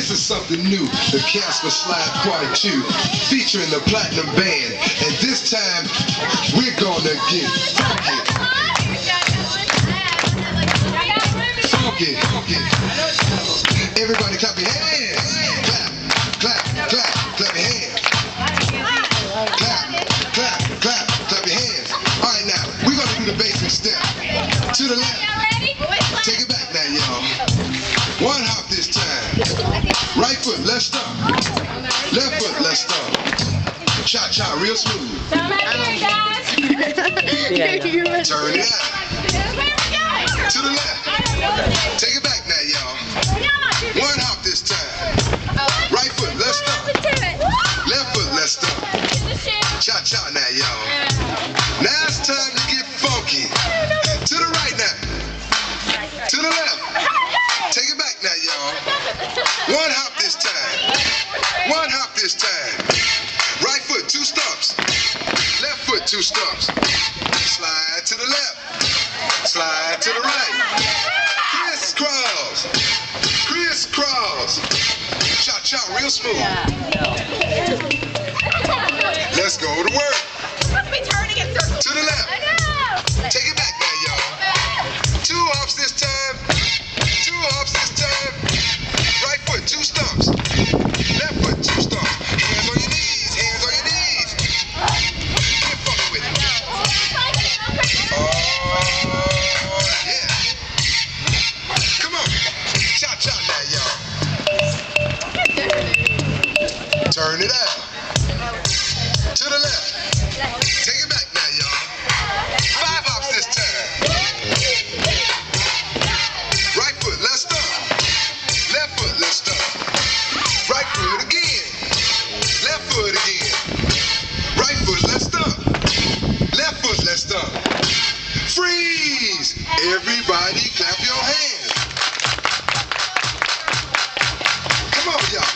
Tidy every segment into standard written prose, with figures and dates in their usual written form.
This is something new, the Casper Slide Part 2, featuring the Platinum Band. And this time, we're gonna get funky. Funky, funky. Everybody clap your hands. Clap, clap, clap, clap your hands. Clap, clap, clap, clap your hands. All right, now, we're gonna do the basic step. To the left. Take it back now, y'all. One hop this time. Right foot, let's stop. Left foot, let's stop. Cha-cha, real smooth. Turn it out. To the left. Take it back now, y'all. One hop this time. Right foot, let's stop. Left foot, let's stop. Cha-cha now, y'all. Now it's time to get funky. To the right now. To the left. Take it back now, y'all. One hop this time. One hop this time. Right foot, 2 stumps. Left foot, 2 stumps. Slide to the left. Slide to the right. Crisscross. Crisscross. Cha-cha, real smooth. Let's go to work. To the left. Take it back now, y'all. 2 hops this time. 2 hops this time. Right foot, 2 stumps. Left foot, 2 stumps. Hands on your knees. Hands on your knees. Get funky with it. Oh, yeah. Come on. Cha-cha now, y'all. Turn it out. To the left. Take it back now, y'all. 5 hops this time. Right foot, let's stop. Left foot, let's stop. Right foot again. Left foot again. Right foot, let's stop. Left foot, let's stop. Freeze! Everybody clap your hands. Come on, y'all.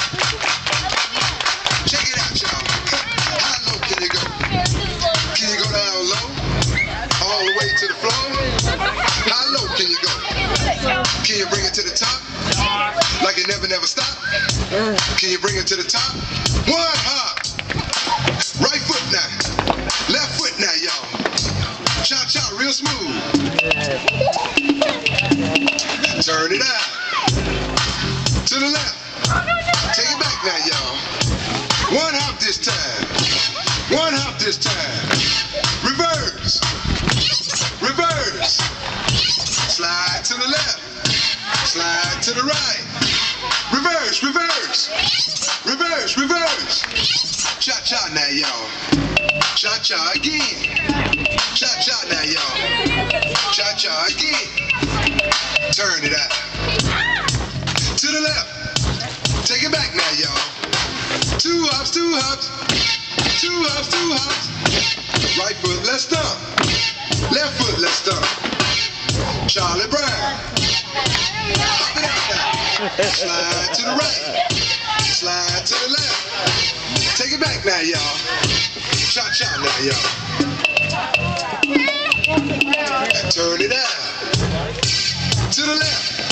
Check it out, y'all. How low can you go? Can you go down low? All the way to the floor? How low can you go? Can you bring it to the top? Like it never, never stop? Can you bring it to the top? One hop. Right foot now. Left foot now, y'all. Cha-cha, real smooth. Turn it out. To the left. Take it back now, y'all. One hop this time. One hop this time. Reverse. Reverse. Slide to the left. Slide to the right. Reverse, reverse. Reverse, reverse. Cha-cha now, y'all. Cha-cha again. Cha-cha now, y'all. Cha-cha again. Turn it out. To the left. Take it back now, y'all. 2 hops, 2 hops. 2 hops, 2 hops. Right foot, let's stomp. Left foot, let's stomp. Charlie Brown. Hop it out now. Slide to the right. Slide to the left. Take it back now, y'all. Cha-cha now, y'all. Turn it out. To the left.